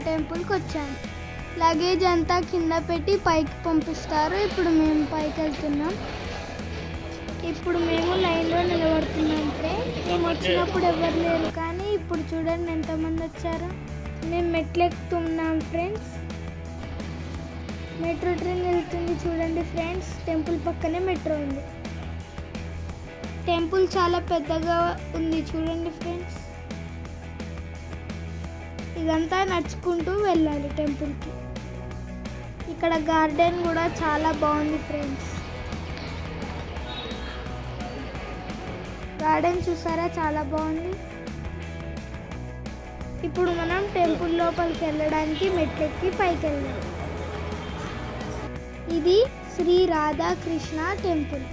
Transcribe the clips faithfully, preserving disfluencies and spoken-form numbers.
టెంపుల్కి వచ్చాను. లగేజ్ అంతా కింద పెట్టి పైకి పంపిస్తారు. ఇప్పుడు మేము పైకి వెళ్తున్నాం. ఇప్పుడు మేము లైన్లో నిలబడుతున్నాం ఫ్రెండ్స్. మేము వచ్చినప్పుడు ఎవరు లేరు, కానీ ఇప్పుడు చూడండి ఎంతమంది వచ్చారు. మేము మెట్లు ఎక్కుతున్నాం ఫ్రెండ్స్. మెట్రో ట్రైన్ వెళ్తుంది చూడండి ఫ్రెండ్స్. టెంపుల్ పక్కనే మెట్రో ఉంది. టెంపుల్ చాలా పెద్దగా ఉంది చూడండి ఫ్రెండ్స్. ఇదంతా నడుచుకుంటూ వెళ్ళాలి టెంపుల్కి. ఇక్కడ గార్డెన్ కూడా చాలా బాగుంది ఫ్రెండ్స్. గార్డెన్ చూసారా, చాలా బాగుంది. ఇప్పుడు మనం టెంపుల్ లోపలికి వెళ్ళడానికి మెట్లెక్కి పైకి వెళ్ళాలి. ఇది శ్రీ రాధాకృష్ణ టెంపుల్.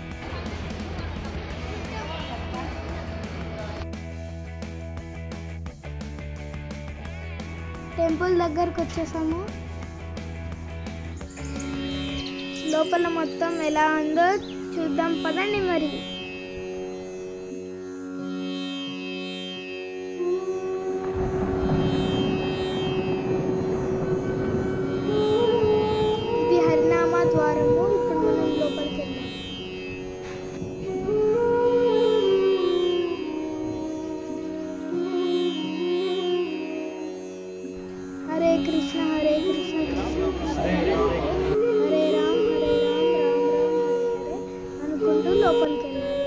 టెంపుల్ దగ్గరకు వచ్చేసాము. లోపల మొత్తం ఎలా ఉందో చూద్దాం పదండి. మరి ఇది హరినామ ద్వారము. ఇప్పుడు మనం లోపలికి వెళ్ళాం. హరే కృష్ణ హరే కృష్ణ కృష్ణ కృష్ణ హరే రామ్ హరే రామ్ రామ్ రామ్ హరే హరే అనుకుంటూ లోపలికి వెళ్ళాలి.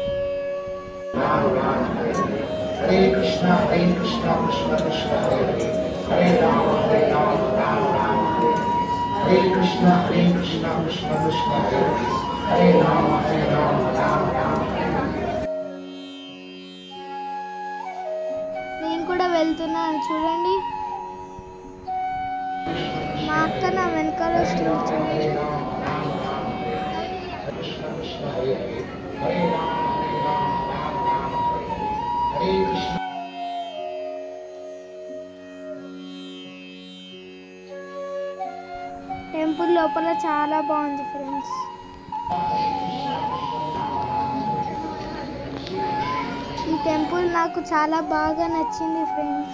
హరే కృష్ణ హరే కృష్ణ కృష్ణ కృష్ణ హరే హరే హరే రామ హరే రామ రామ రామ హరే హరే కృష్ణ హరే కృష్ణ కృష్ణ కృష్ణ హరే హరే హరే రామ హరే రామ రామ రామ హరే హరే. నేను కూడా వెళ్తున్నాను చూడండి. మా అక్క నా వెనకాల వస్తుంది చూడండి. టెంపుల్ లోపల చాలా బాగుంది ఫ్రెండ్స్. ఈ టెంపుల్ నాకు చాలా బాగా నచ్చింది ఫ్రెండ్స్.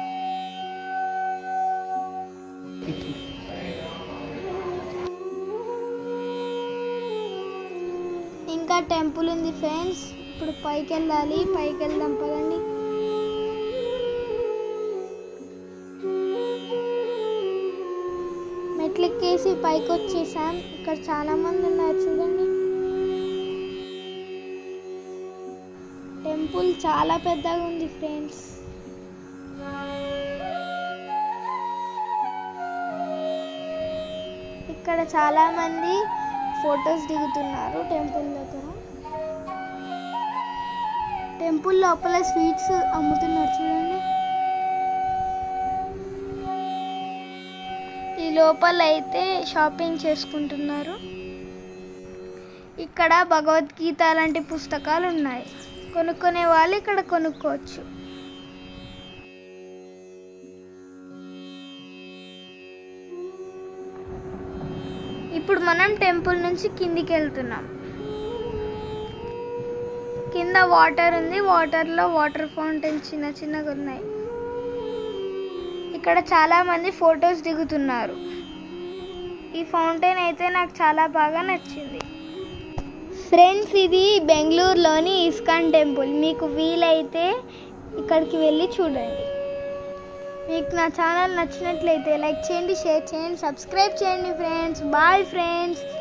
ఇంకా టెంపుల్ ఉంది ఫ్రెండ్స్. ఇప్పుడు పైకి వెళ్ళాలి. పైకి వెళ్దాం పదండి. మెట్లెక్కేసి పైకి వచ్చేసాం. ఇక్కడ చాలా మంది ఉన్నారు చూడండి. టెంపుల్ చాలా పెద్దగా ఉంది ఫ్రెండ్స్. ఇక్కడ చాలా మంది ఫొటోస్ దిగుతున్నారు టెంపుల్ దగ్గర. టెంపుల్ లోపల స్వీట్స్ అమ్ముతున్నారు చూడండి. ఈ లోపల అయితే షాపింగ్ చేసుకుంటున్నారు. ఇక్కడ భగవద్గీత లాంటి పుస్తకాలు ఉన్నాయి. కొనుక్కునే వాళ్ళు ఇక్కడ కొనుక్కోవచ్చు. ఇప్పుడు మనం టెంపుల్ నుంచి కిందికి వెళ్తున్నాం. కింద వాటర్ ఉంది. వాటర్లో వాటర్ ఫౌంటైన్ చిన్న చిన్నగా ఉన్నాయి. ఇక్కడ చాలా మంది ఫొటోస్ దిగుతున్నారు. ఈ ఫౌంటైన్ అయితే నాకు చాలా బాగా నచ్చింది ఫ్రెండ్స్. ఇది బెంగళూరులోని ఇస్కాన్ టెంపుల్. మీకు వీలైతే ఇక్కడికి వెళ్ళి చూడండి. మీకు నా ఛానల్ నచ్చినట్లయితే లైక్ చేయండి, షేర్ చేయండి, సబ్స్క్రైబ్ చేయండి ఫ్రెండ్స్. Bye friends.